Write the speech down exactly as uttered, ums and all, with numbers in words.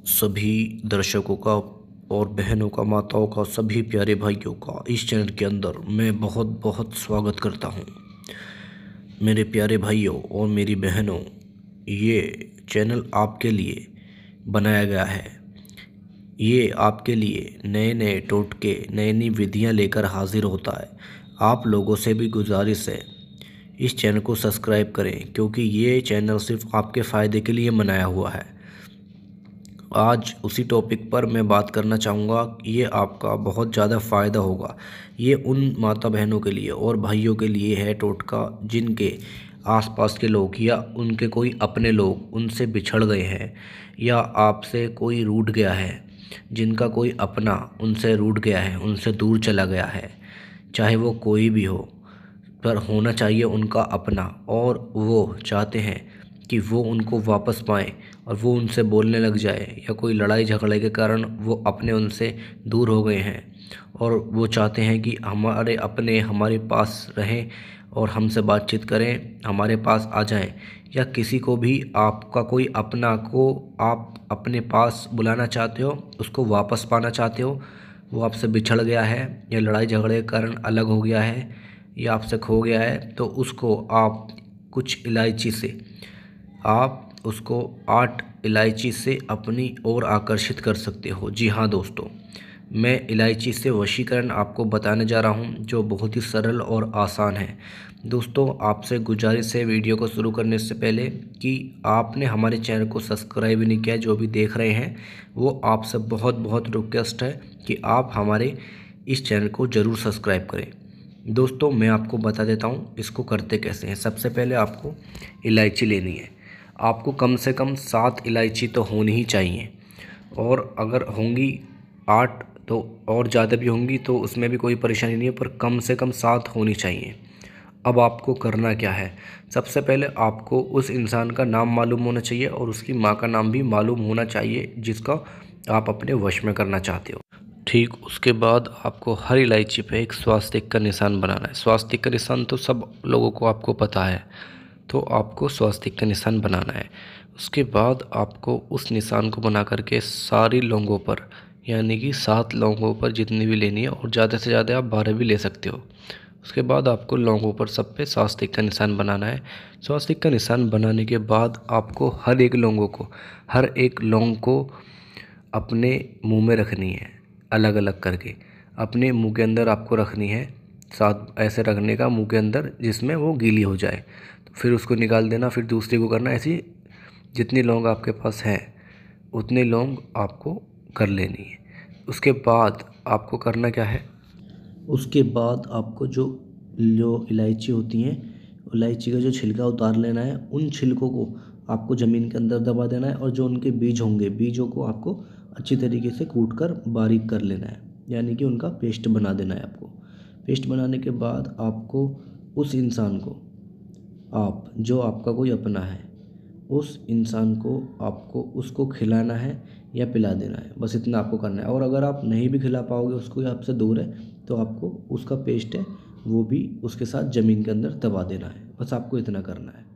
सभी दर्शकों का और बहनों का, माताओं का, सभी प्यारे भाइयों का इस चैनल के अंदर मैं बहुत बहुत स्वागत करता हूं। मेरे प्यारे भाइयों और मेरी बहनों, ये चैनल आपके लिए बनाया गया है। ये आपके लिए नए नए टोटके, नई नई विधियां लेकर हाजिर होता है। आप लोगों से भी गुजारिश है, इस चैनल को सब्सक्राइब करें, क्योंकि ये चैनल सिर्फ आपके फ़ायदे के लिए बनाया हुआ है। आज उसी टॉपिक पर मैं बात करना चाहूँगा। ये आपका बहुत ज़्यादा फ़ायदा होगा। ये उन माता बहनों के लिए और भाइयों के लिए है टोटका जिनके आसपास के लोग या उनके कोई अपने लोग उनसे बिछड़ गए हैं, या आपसे कोई रूठ गया है, जिनका कोई अपना उनसे रूठ गया है, उनसे दूर चला गया है, चाहे वो कोई भी हो, पर होना चाहिए उनका अपना, और वो चाहते हैं कि वो उनको वापस पाएँ और वो उनसे बोलने लग जाए, या कोई लड़ाई झगड़े के कारण वो अपने उनसे दूर हो गए हैं और वो चाहते हैं कि हमारे अपने हमारे पास रहें और हमसे बातचीत करें, हमारे पास आ जाएं, या किसी को भी आपका कोई अपना को आप अपने पास बुलाना चाहते हो, उसको वापस पाना चाहते हो, वो आपसे बिछड़ गया है या लड़ाई झगड़े के कारण अलग हो गया है या आपसे खो गया है, तो उसको आप कुछ इलायची से आप उसको आठ इलायची से अपनी ओर आकर्षित कर सकते हो। जी हाँ दोस्तों, मैं इलायची से वशीकरण आपको बताने जा रहा हूँ, जो बहुत ही सरल और आसान है। दोस्तों, आपसे गुजारिश है वीडियो को शुरू करने से पहले कि आपने हमारे चैनल को सब्सक्राइब नहीं किया, जो भी देख रहे हैं वो आपसे बहुत बहुत रिक्वेस्ट है कि आप हमारे इस चैनल को ज़रूर सब्सक्राइब करें। दोस्तों, मैं आपको बता देता हूँ इसको करते कैसे हैं। सबसे पहले आपको इलायची लेनी है। आपको कम से कम सात इलायची तो होनी ही चाहिए, और अगर होंगी आठ तो और ज़्यादा भी होंगी तो उसमें भी कोई परेशानी नहीं है, पर कम से कम सात होनी चाहिए। अब आपको करना क्या है, सबसे पहले आपको उस इंसान का नाम मालूम होना चाहिए और उसकी माँ का नाम भी मालूम होना चाहिए, जिसका आप अपने वश में करना चाहते हो। ठीक उसके बाद आपको हर इलायची पे एक स्वास्तिक का निशान बनाना है। स्वास्तिक का निशान तो सब लोगों को आपको पता है, तो आपको स्वास्तिक का निशान बनाना है। उसके बाद आपको उस निशान को बना करके सारी लौंगों पर, यानी कि सात लौंगों पर जितनी भी लेनी है, और ज़्यादा से ज़्यादा आप बारह भी ले सकते हो। उसके बाद आपको लौंगों पर सब पे स्वास्तिक का निशान बनाना है। स्वास्तिक का निशान बनाने के बाद आपको हर एक लौंगों को हर एक लौंग को अपने मुंह में रखनी है, अलग अलग करके अपने मुंह के अंदर आपको रखनी है। साथ ऐसे रखने का मुंह के अंदर जिसमें वो गीली हो जाए, तो फिर उसको निकाल देना, फिर दूसरी को करना। ऐसी जितनी लौंग आपके पास है उतनी लौंग आपको कर लेनी है। उसके बाद आपको करना क्या है, उसके बाद आपको जो जो इलायची होती हैं, इलायची का जो छिलका उतार लेना है। उन छिलकों को आपको ज़मीन के अंदर दबा देना है, और जो उनके बीज होंगे, बीजों को आपको अच्छी तरीके से कूट कर बारीक कर लेना है, यानी कि उनका पेस्ट बना देना है आपको। पेस्ट बनाने के बाद आपको उस इंसान को, आप जो आपका कोई अपना है, उस इंसान को आपको उसको खिलाना है या पिला देना है, बस इतना आपको करना है। और अगर आप नहीं भी खिला पाओगे, उसको या आपसे दूर है, तो आपको उसका पेस्ट है वो भी उसके साथ ज़मीन के अंदर दबा देना है। बस आपको इतना करना है।